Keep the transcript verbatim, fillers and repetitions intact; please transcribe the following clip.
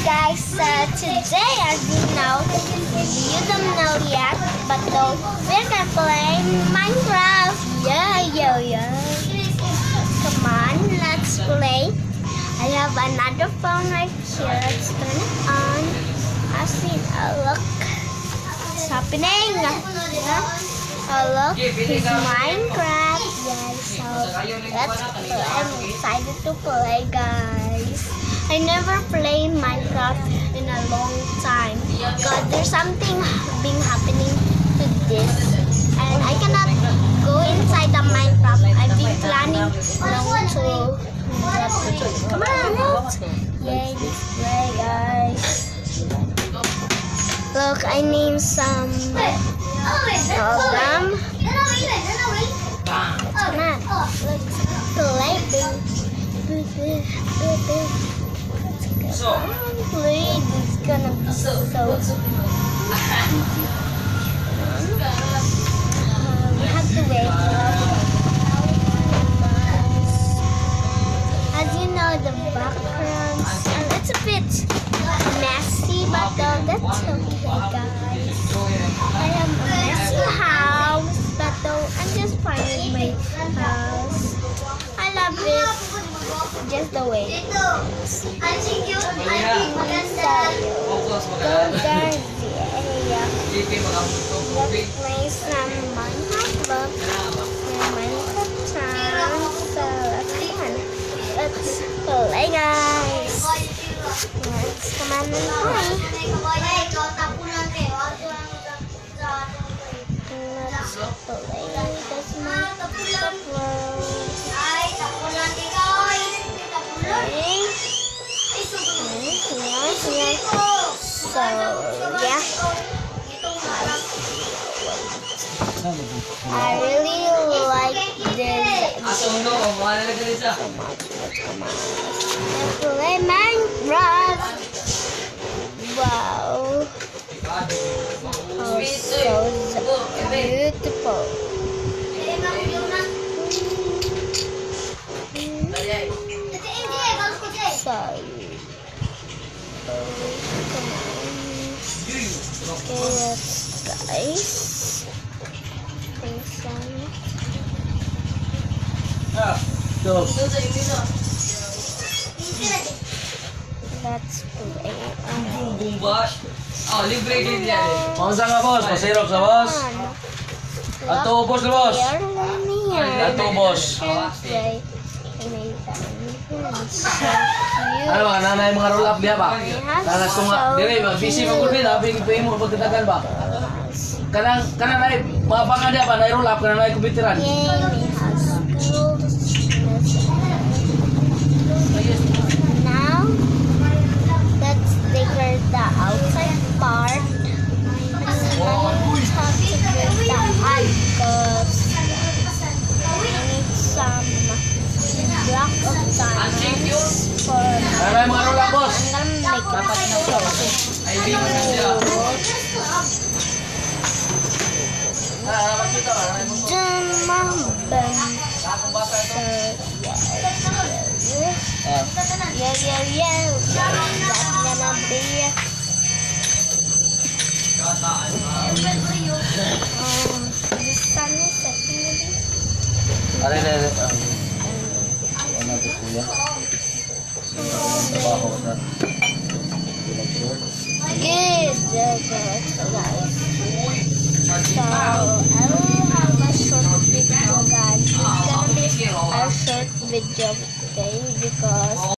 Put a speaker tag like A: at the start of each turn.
A: guys, uh, today as you know, you don't know yet, but though we're gonna play Minecraft. Yeah, yeah, yeah. Come on, let's play. I have another phone right here. Let's turn it on. I see. Oh, look, it's happening. Yeah. Oh, look, it's Minecraft. Yeah, so let's play. I'm excited to play, guys. I never played Minecraft in a long time because there's something being happening to this, and I cannot go inside the Minecraft. I've been planning long to. Come on, let's yay this play, guys. Look, I named some of them. Come on, let's play, baby.
B: So,
A: Please, it's gonna be so. Uh, we have to wait. As you know, the backgrounds, and it's a bit messy, but uh, that's okay, guys. I have a messy house, but though I'm just fine with my house. I love it. Just the way it is. So, go guys, yeah. Let's play some Minecraft book and Minecraft time. So, come on. Let's play, guys. Let's come on and play. Let's play this Minecraft world. So, yeah. I really like this. Let's play Minecraft. Wow. Oh, so beautiful. So, okay, let's guys. Let's play.
B: Oh, libre din yan eh. Mausa nga boss, pasirok sa boss. Ato boss na boss. Ato boss. Ano mga nanay mga roll up diya ba? Tanas tunga. Dire ba busy mo gud ba? Big pay mo pagkatagan ba? Kanang kanang nay mga banga diya ba nay roll up kanang nay kumpiteran.
A: Now let's declare the outside part. And have to build the icons. I need some block of diamonds for
B: Nanay mga roll up boss.
A: I'm gonna make it.
B: Ay big mo siya. Ah, makita ba nanay mo?
A: Dumabang. Yeah, yeah, yeah. That's gonna be. Um, the sun is setting maybe.
B: Are are are. Ano to kuya? Trabaho na.
A: Good, good, good, guys. So, I will have a short video, guys. It's gonna be a short video, okay? Because